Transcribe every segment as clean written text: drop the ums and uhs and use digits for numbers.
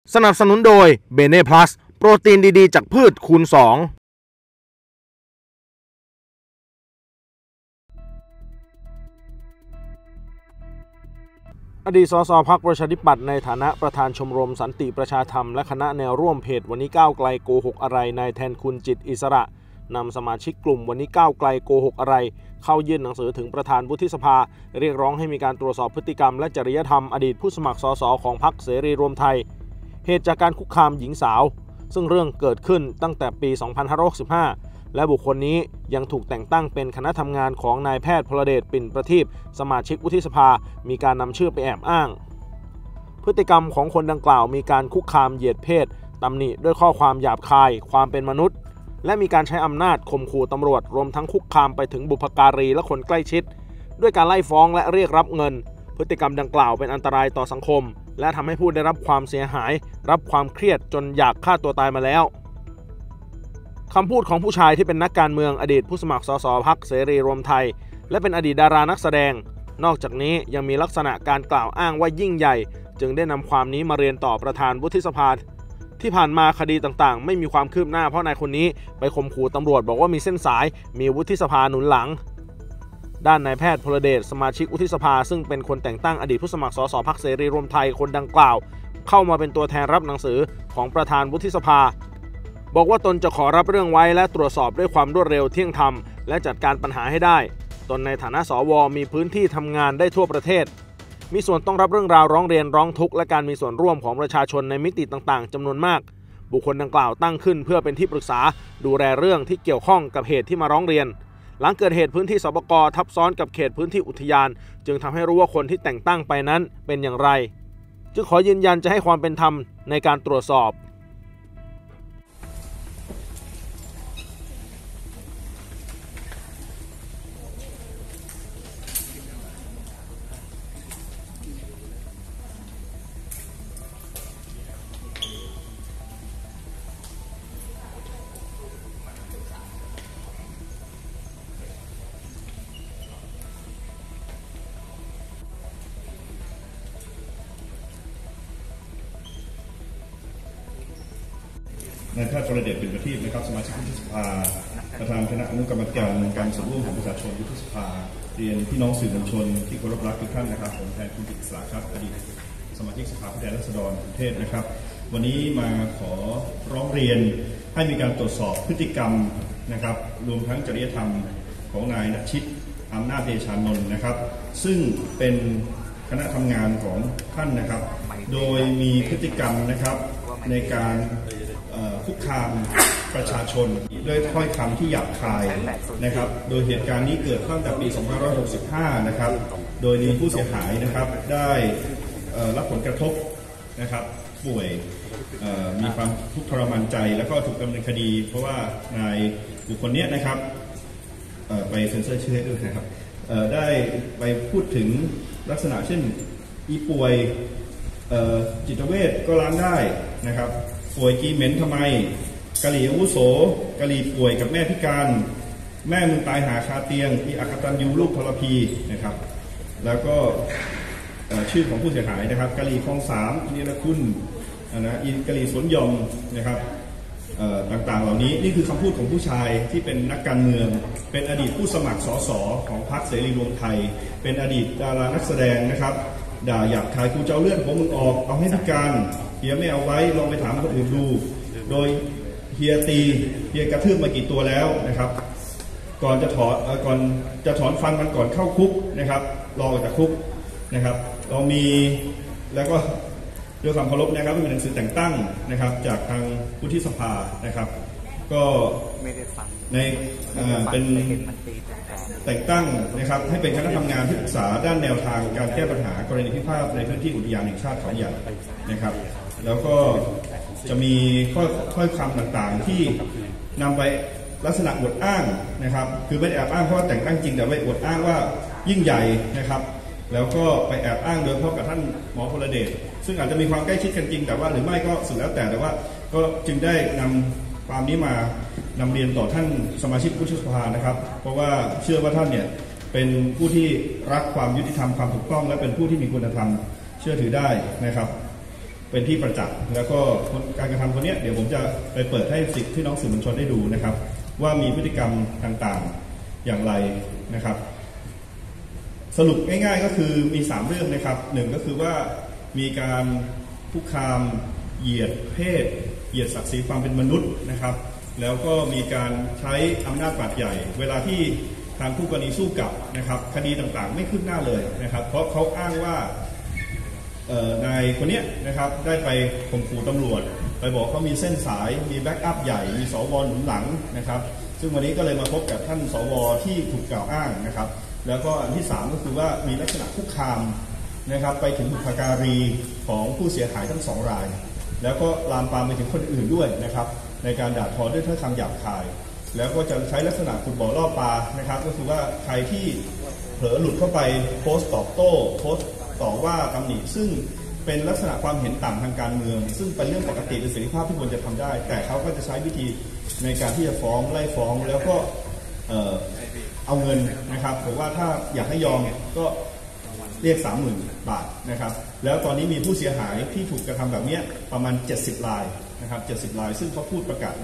สนับสนุนโดยเบเน่พลัสโปรตีนดีๆจากพืชคูณ2อดีตสสพรรคประชาธิปัตย์ในฐานะประธานชมรมสันติประชาธรรมและคณะแนวร่วมเพจวันนี้ก้าวไกลโกหกอะไรนายแทนคุณจิตอิสระนำสมาชิกกลุ่มวันนี้ก้าวไกลโกหกอะไรเข้ายื่นหนังสือถึงประธานวุฒิสภาเรียกร้องให้มีการตรวจสอบพฤติกรรมและจริยธรรมอดีตผู้สมัครสสของพรรคเสรีรวมไทยเหตุจากการคุกคามหญิงสาวซึ่งเรื่องเกิดขึ้นตั้งแต่ปี 2565 และบุคคลนี้ยังถูกแต่งตั้งเป็นคณะทำงานของนายแพทย์พลเดช ปิ่นประทีปสมาชิกวุฒิสภามีการนำชื่อไปแอบอ้างพฤติกรรมของคนดังกล่าวมีการคุกคามเหยียดเพศตำหนิด้วยข้อความหยาบคายความเป็นมนุษย์และมีการใช้อำนาจข่มขู่ตำรวจรวมทั้งคุกคามไปถึงบุพการีและคนใกล้ชิดด้วยการไล่ฟ้องและเรียกรับเงินพฤติกรรมดังกล่าวเป็นอันตรายต่อสังคมและทำให้ผู้ได้รับความเสียหายรับความเครียดจนอยากฆ่าตัวตายมาแล้วคำพูดของผู้ชายที่เป็นนักการเมืองอดีตผู้สมัครสสพรรคเสรีรวมไทยและเป็นอดีตดารานักแสดงนอกจากนี้ยังมีลักษณะการกล่าวอ้างว่ายิ่งใหญ่จึงได้นำความนี้มาเรียนต่อประธานวุฒิสภาที่ผ่านมาคดีต่างๆไม่มีความคืบหน้าเพราะนายคนนี้ไปข่มขู่ตำรวจบอกว่ามีเส้นสายมีวุฒิสภาหนุนหลังด้านนายแพทย์พลเดชสมาชิกวุฒิสภาซึ่งเป็นคนแต่งตั้งอดีตผู้สมัครสสพรรคเสรีรวมไทยคนดังกล่าวเข้ามาเป็นตัวแทนรับหนังสือของประธานวุฒิสภาบอกว่าตนจะขอรับเรื่องไว้และตรวจสอบด้วยความรวดเร็วเที่ยงธรรมและจัดการปัญหาให้ได้ตนในฐานะสวมีพื้นที่ทำงานได้ทั่วประเทศมีส่วนต้องรับเรื่องราวร้องเรียนร้องทุกข์และการมีส่วนร่วมของประชาชนในมิติต่างๆจำนวนมากบุคคลดังกล่าวตั้งขึ้นเพื่อเป็นที่ปรึกษาดูแลเรื่องที่เกี่ยวข้องกับเหตุที่มาร้องเรียนหลังเกิดเหตุพื้นที่สปก.ทับซ้อนกับเขตพื้นที่อุทยานจึงทำให้รู้ว่าคนที่แต่งตั้งไปนั้นเป็นอย่างไรจึงขอยืนยันจะให้ความเป็นธรรมในการตรวจสอบนายแพทย์พลเดช ปิ่นประทีปนะครับสมาชิกวุฒิสภาประธานคณะอนุกรรมการการส่วนร่วมของประชาชนวุฒิสภาเรียนพี่น้องสื่อมวลชนที่เคารพรักทุกท่านนะครับผมแทนคุณจิตอิสระครับอดีตสมาชิกสภาผู้แทนราษฎรกรุงเทพนะครับวันนี้มาขอร้องเรียนให้มีการตรวจสอบพฤติกรรมนะครับรวมทั้งจริยธรรมของนายณชิตอำนาจเดชานนท์นะครับซึ่งเป็นคณะทำงานของท่านนะครับโดยมีพฤติกรรมนะครับในการคุกคามประชาชนด้วยถ้อยคำที่หยาบคายนะครับโดยเหตุการณ์นี้เกิดตั้งแต่ปี 2565 นะครับโดยมีผู้เสียหายนะครับได้รับผลกระทบนะครับป่วยมีความทุกข์ทรมานใจแล้วก็ถูกดำเนินคดีเพราะว่านายบุคคลนี้นะครับไปเซ็นเซอร์ชื่อด้วยนะครับได้ไปพูดถึงลักษณะเช่นอีป่วยจิตเวชก็ล้างได้นะครับป่วยกีเหม็นทำไมกะหรี่อาวุโสกะหรี่ป่วยกับแม่พิการแม่มึงตายหาคาเตียงที่อักตันยูลูกทรพีนะครับแล้วก็ชื่อของผู้เสียหายนะครับกะหรี่คลอง3อินทรคุณนะกะหรี่สวนยอมนะครับต่างๆเหล่านี้นี่คือคำพูดของผู้ชายที่เป็นนักการเมืองเป็นอดีตผู้สมัครสสของพรรคเสรีรวมไทยเป็นอดีตดารานักแสดงนะครับด่าหยาบคายกูจะเอาเลือดผมมึงออกเอาให้พิการเฮียไม่เอาไว้ลองไปถามคนอื่นดูโดยเฮียกระทืบมากี่ตัวแล้วนะครับก่อนจะถอนฟันมันก่อนเข้าคุกนะครับรอออกจากคุกนะครับเรามีแล้วก็ด้วยความเคารพนะครับมีหนังสือแต่งตั้งนะครับจากทางวุฒิสภานะครับก็ในเป็นแต่งตั้งนะครับให้เป็นคณะทำงานที่ปรึกษาด้านแนวทางการแก้ปัญหากรณีพิพาทในพื้นที่อุทยานแห่งชาติเขาใหญ่นะครับแล้วก็จะมีข้อคำต่างๆที่นำไปลักษณะอวดอ้างนะครับคือไม่ได้แอบอ้างเพราะว่าแต่งตั้งจริงแต่ไปอวดอ้างว่ายิ่งใหญ่นะครับแล้วก็ไปแอบอ้างโดยเฉพาะกับท่านหมอพลเดชซึ่งอาจจะมีความใกล้ชิดกันจริงแต่ว่าหรือไม่ก็สุดแล้วแต่ว่าก็จึงได้นำความนี้มานำเรียนต่อท่านสมาชิกวุฒิสภานะครับเพราะว่าเชื่อว่าท่านเนี่ยเป็นผู้ที่รักความยุติธรรมความถูกต้องและเป็นผู้ที่มีคุณธรรมเชื่อถือได้นะครับเป็นที่ประจักษ์แล้วก็การกระทำคนนี้เดี๋ยวผมจะไปเปิดให้สิทธิ์ที่น้องสื่อมวลชนได้ดูนะครับว่ามีพฤติกรรมต่างๆอย่างไรนะครับสรุปง่ายๆก็คือมี3เรื่องนะครับ1ก็คือว่ามีการคุกคามเหยียดเพศเหยียดศักดิ์ศรีความเป็นมนุษย์นะครับแล้วก็มีการใช้อำนาจบาดใหญ่เวลาที่ทางผู้กรณีสู้กลับนะครับคดีต่างๆไม่คืบหน้าเลยนะครับเพราะเขาอ้างว่านายคนนี้นะครับได้ไปข่มขู่ตำรวจไปบอกเขามีเส้นสายมีแบ็กอัพใหญ่มีสวหนุนหลังนะครับซึ่งวันนี้ก็เลยมาพบกับท่านสวที่ถูกกล่าวอ้างนะครับแล้วก็อันที่3ก็คือว่ามีลักษณะคุกคามนะครับไปถึงบุพการีของผู้เสียหายทั้ง2รายแล้วก็ลามปามไปถึงคนอื่นด้วยนะครับในการด่าทอด้วยถ้อยคำหยาบคายแล้วก็จะใช้ลักษณะขุดบ่อล่อปลานะครับก็คือว่าใครที่เผลอหลุดเข้าไปโพสต์ตอบโต้โพสต์ต่อว่าตำหนิซึ่งเป็นลักษณะความเห็นต่ำทางการเมืองซึ่งเป็นเรื่องปกติเป็นเสรีภาพที่ควรจะทำได้แต่เขาก็จะใช้วิธีในการที่จะฟ้องไล่ฟ้องแล้วก็เอาเงินนะครับบอกว่าถ้าอยากให้ยอมก็เรียก 30,000 บาทนะครับแล้วตอนนี้มีผู้เสียหายที่ถูกกระทำแบบนี้ประมาณ70รายนะครับ70รายซึ่งเขาพูดประกาศใน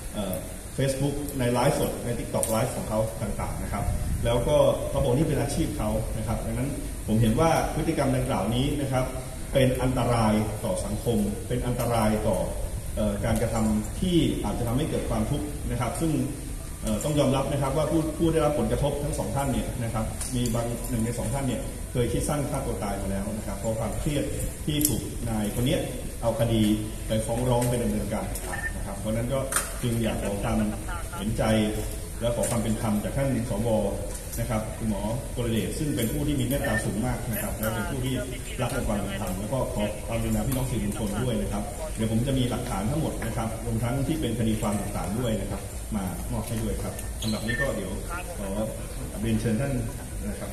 Facebook ในไลฟ์สดใน TikTok ไลฟ์ของเขาต่างๆนะครับแล้วก็เขาบอกนี่เป็นอาชีพเขานะครับดังนั้นผมเห็นว่าพฤติกรรมดังกล่าวนี้นะครับเป็นอันตรายต่อสังคมเป็นอันตรายต่อการกระทำที่อาจจะทำให้เกิดความทุกข์นะครับซึ่งต้องยอมรับนะครับว่าผู้ได้รับผลกระทบทั้ง2ท่านเนี่ยนะครับมีบางหนึ่งใน2ท่านเนี่ยเคยคิดสั้นฆ่าตัวตายมาแล้วนะครับเพราะความเครียดที่ถูกนายคนนี้เอาคดีไปฟ้องร้องไปดำเนินการนะครับเพราะนั้นก็จึงอยากขอความเห็นใจและขอความเป็นธรรมจากท่านสวนะครับคุณหมอกฤเดชซึ่งเป็นผู้ที่มีเมตตาสูงมากนะครับและเป็นผู้ที่รักในความเป็นธรรมแล้วก็ขอความกรุณาพี่น้องสื่อมวลชนด้วยนะครับเดี๋ยวผมจะมีหลักฐานทั้งหมดนะครับรวมทั้งที่เป็นคดีความต่างๆด้วยนะครับมามอบให้ด้วยครับสำหรับนี้ก็เดี๋ยวขอเรียนเชิญท่านนะครับ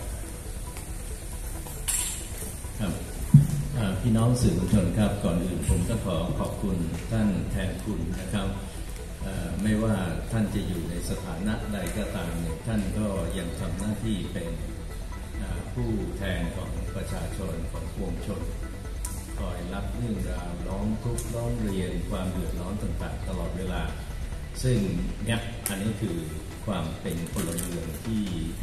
พี่น้องสื่อมวลชนครับก่อนอื่นผมก็ขอขอบคุณท่านแทนคุณนะครับไม่ว่าท่านจะอยู่ในสถานะใดก็ตามเนี่ยท่านก็ยังทำหน้าที่เป็นผู้แทนของประชาชนของปวงชนคอยรับเรื่องราวร้องทุกข์ร้องเรียนความเดือดร้อนต่างๆตลอดเวลาซึ่งเนี่ยอันนี้คือความเป็นพลเมืองที่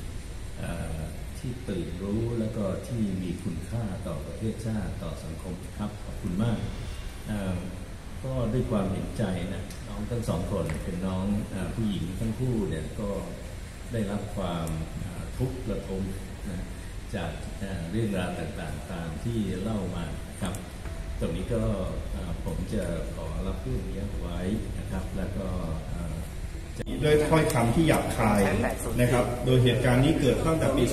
ตื่นรู้แล้วก็ที่มีคุณค่าต่อประเทศชาติต่อสังคมครับขอบคุณมากก็ด้วยความเห็นใจนะน้องทั้ง2คนเป็นน้องผู้หญิงทั้งคู่เนี่ยก็ได้รับความทุกข์ระทมนะจากเรื่องราวต่างๆตามที่เล่ามาครับตรงนี้ก็ผมจะขอรับเรื่องนี้ไว้นะครับแล้วก็ด้วยถ้อยคำที่หยาบคายนะครับโดยเหตุการณ์นี้เกิดตั้งแต่ปี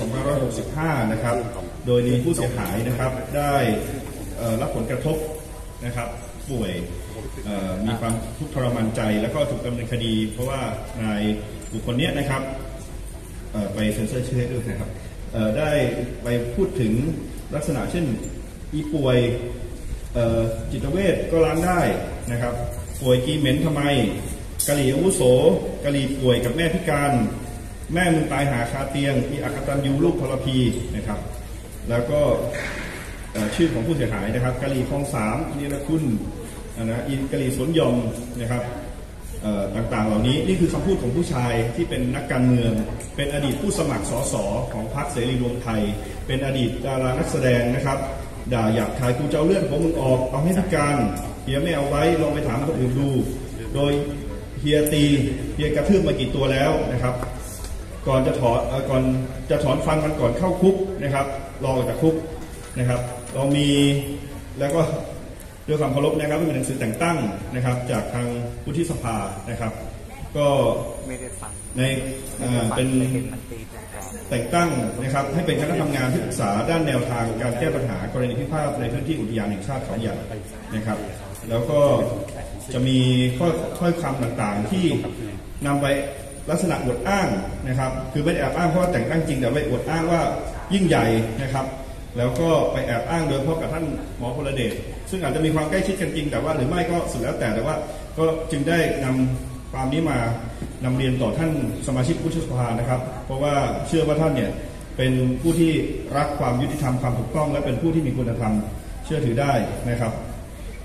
2565 นะครับโดยมีผู้เสียหายนะครับได้รับผลกระทบนะครับป่วยมีความทุกข์ทรมานใจแล้วก็ถูกดำเนินคดีเพราะว่านายบุคคลนี้นะครับไปเซ็นเซอร์ชื่อด้วยนะครับได้ไปพูดถึงลักษณะเช่นอีป่วยจิตเวชก็ล้างได้นะครับป่วยกีเหม็นทำไมกะหรี่อาวุโสกะหรี่ป่วยกับแม่พิการแม่มึงตายหาคาเตียงอีอักตันยูลูกทรพีนะครับแล้วก็ชื่อของผู้เสียหายนะครับกะหรี่คลอง3นิรคุณนะอินกะหรี่สวนยมนะครับต่างๆเหล่านี้นี่คือคำพูดของผู้ชายที่เป็นนักการเมืองเป็นอดีตผู้สมัครสสของพรรคเสรีรวมไทยเป็นอดีตดารานักแสดงนะครับด่าหยาบคายกูจะเอาเลือดของมึงออกเอาให้พิการเฮียไม่เอาไว้ลองไปถามคนอื่นดูโดยเฮียกระทืบมากี่ตัวแล้วนะครับก่อนจะถอนฟันมันก่อนเข้าคุกนะครับรอออกจากคุกนะครับเรามีแล้วก็ด้วยความเคารพนะครับมีหนังสือแต่งตั้งนะครับจากทางวุฒิสภานะครับก็ในเป็นแต่งตั้งนะครับให้เป็นคณะทำงานที่ปรึกษาด้านแนวทางการแก้ปัญหากรณีพิพาทในพื้นที่อุทยานแห่งชาติเขาใหญ่นะครับแล้วก็จะมีถ้อยคำต่างๆที่นำไปลักษณะอวดอ้างนะครับคือไม่ได้แอบอ้างเพราะว่าแต่งตั้งจริงแต่ไปอวดอ้างว่ายิ่งใหญ่นะครับแล้วก็ไปแอบอ้างโดยเฉพาะกับท่านหมอพลเดชซึ่งอาจจะมีความใกล้ชิดกันจริงแต่ว่าหรือไม่ก็สุดแล้วแต่ว่าก็จึงได้นำความนี้มานำเรียนต่อท่านสมาชิกวุฒิสภานะครับเพราะว่าเชื่อว่าท่านเนี่ยเป็นผู้ที่รักความยุติธรรมความถูกต้องและเป็นผู้ที่มีคุณธรรมเชื่อถือได้นะครับ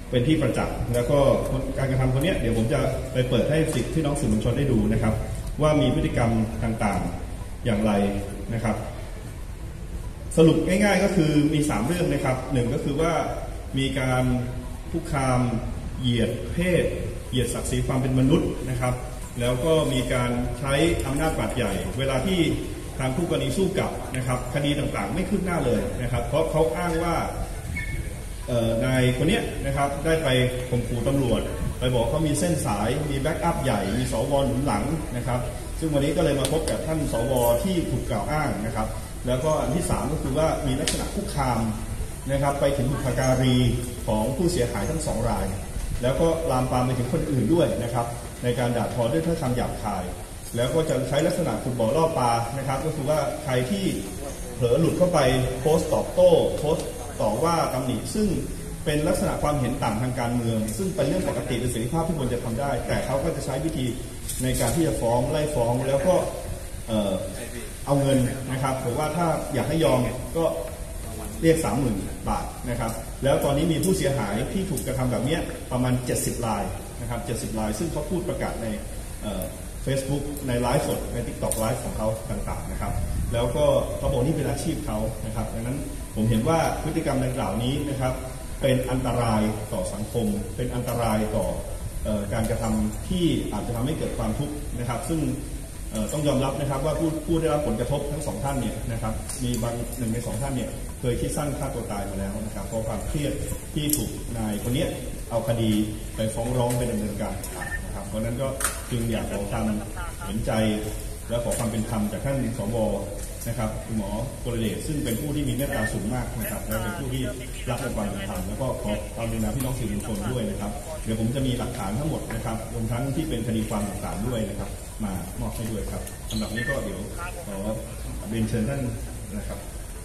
เป็นที่ประจักษ์แล้วก็การกระทำคนนี้เดี๋ยวผมจะไปเปิดให้สิทธิ์ที่น้องสื่อมวลชนได้ดูนะครับว่ามีพฤติกรรมต่างๆอย่างไรนะครับสรุปง่ายๆก็คือมี3เรื่องนะครับ1ก็คือว่ามีการคุกคามเหยียดเพศเหยียดศักดิ์ศรีความเป็นมนุษย์นะครับแล้วก็มีการใช้อำนาจบาดใหญ่เวลาที่ทางคู่กรณีสู้กลับนะครับคดีต่างๆไม่คืบหน้าเลยนะครับเพราะเขาอ้างว่านายคนนี้นะครับได้ไปข่มขู่ตำรวจไปบอกเขามีเส้นสายมีแบ็กอัพใหญ่มีสวหนุนหลังนะครับซึ่งวันนี้ก็เลยมาพบกับท่านสวที่ถูกกล่าวอ้างนะครับแล้วก็อันที่3ก็คือว่ามีลักษณะคุกคามนะครับไปถึงบุพการีของผู้เสียหายทั้ง2รายแล้วก็ลามปามไปถึงคนอื่นด้วยนะครับในการด่าทอด้วยถ้อยคำหยาบคายแล้วก็จะใช้ลักษณะขุดบ่อล่อปลานะครับก็คือว่าใครที่เผลอหลุดเข้าไปโพสต์ตอบโต้โพสต์ต่อว่าตำหนิซึ่งเป็นลักษณะความเห็นต่างทางการเมืองซึ่งเป็นเรื่องปกติเป็นเสรีภาพที่ควรจะทำได้แต่เขาก็จะใช้วิธีในการที่จะฟ้องไล่ฟ้องแล้วก็เอาเงินนะครับผมว่าถ้าอยากให้ยอมก็เรียก 30,000 บาทนะครับแล้วตอนนี้มีผู้เสียหายที่ถูกกระทำแบบนี้ประมาณ70 รายนะครับ70 รายซึ่งเขาพูดประกาศในFacebook ในไลฟ์สดใน TikTok ไลฟ์ของเขาต่างๆนะครับแล้วก็เขาบอกนี่เป็นอาชีพเขานะครับดังนั้นผมเห็นว่าพฤติกรรมดังกล่าวนี้นะครับเป็นอันตรายต่อสังคมเป็นอันตรายต่อการกระทำที่อาจจะทำให้เกิดความทุกข์นะครับซึ่งต้องยอมรับนะครับว่าผู้ได้รับผลกระทบทั้ง2ท่านเนี่ยนะครับมีบางหนึ่งใน2ท่านเนี่ยเคยคิดสั้นฆ่าตัวตายมาแล้วนะครับเพราะความเครียดที่ถูกนายคนนี้เอาคดีไปฟ้องร้องไปดำเนินการนะครับเพราะนั้นก็จึงอยากขอความเห็นใจและขอความเป็นธรรมจากท่านสวนะครับคุณหมอกฤเดชซึ่งเป็นผู้ที่มีเมตตาสูงมากนะครับและเป็นผู้ที่รักในความเป็นธรรมแล้วก็ขอความเป็นธรรมพี่น้องสื่อมวลชนด้วยนะครับเดี๋ยวผมจะมีหลักฐานทั้งหมดนะครับรวมทั้งที่เป็นคดีความต่างๆด้วยนะครับมามอบให้ด้วยครับสำหรับนี้ก็เดี๋ยวขอเรียนเชิญท่านนะครับ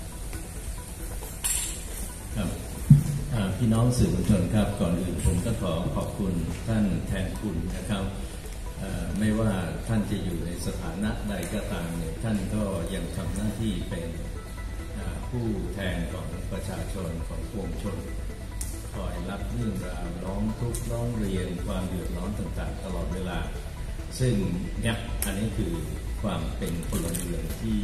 ครับพี่น้องสื่อมวลชนครับก่อนอื่นผมก็ขอขอบคุณท่านแทนคุณนะครับไม่ว่าท่านจะอยู่ในสถานะใดก็ตามเนี่ยท่านก็ยังทำหน้าที่เป็นผู้แทนของประชาชนของปวงชนคอยรับเรื่องราวร้องทุกข์ร้องเรียนความเดือดร้อนต่างๆตลอดเวลาซึ่งเนี่ยอันนี้คือความเป็นพลเมืองที่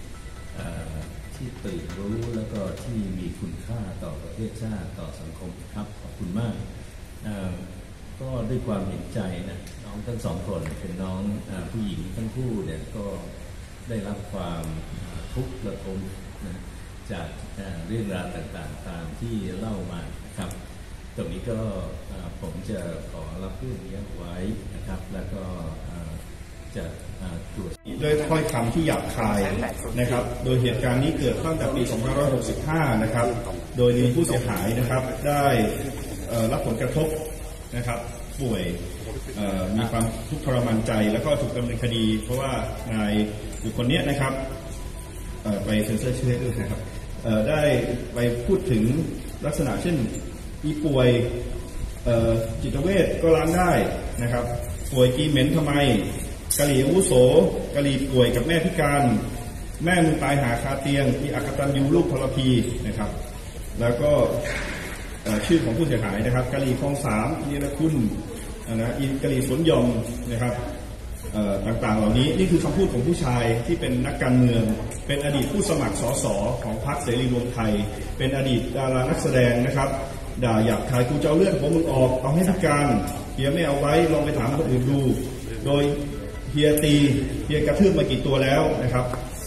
ตื่นรู้แล้วก็ที่มีคุณค่าต่อประเทศชาติต่อสังคมครับขอบคุณมากก็ด้วยความเห็นใจนะน้องทั้ง2คนเป็นน้องผู้หญิงทั้งคู่เนี่ยก็ได้รับความทุกข์ระทมนะจากเรื่องราวต่างๆตามที่เล่ามาครับตรงนี้ก็ผมจะขอรับเรื่องนี้ไว้นะครับแล้วก็จะตรวจด้วยถ้อยคำที่หยาบคายนะครับโดยเหตุการณ์นี้เกิดตั้งแต่ปี 2565 นะครับโดยมีผู้เสียหายนะครับได้รับผลกระทบนะครับป่วยมีความทุกข์ทรมานใจแล้วก็ถูกดำเนินคดีเพราะว่านายบุคคลนี้นะครับไปเซ็นเซอร์ชื่อด้วยนะครับได้ไปพูดถึงลักษณะเช่นมีป่วยจิตเวชก็ล้างได้นะครับป่วยกีเหม็นทำไมกะหรี่อาวุโสกะหรี่ป่วยกับแม่พิการแม่มึงตายหาคาเตียงมีอกตัญญูลูกทรพีนะครับแล้วก็ชื่อของผู้เสียหายนะครับกะหรี่คลอง3อินทคุณนะกะหรี่สวนยอมนะครับต่างๆเหล่านี้นี่คือคำพูดของผู้ชายที่เป็นนักการเมืองเป็นอดีตผู้สมัครสสของพรรคเสรีรวมไทยเป็นอดีตดารานักแสดงนะครับด่าหยาบคายกูจะเอาเลือดของมึงออกเอาให้พิการเฮียไม่เอาไว้ลองไปถามคนอื่นดูโดยเฮียกระทืบมากี่ตัวแล้วนะครับ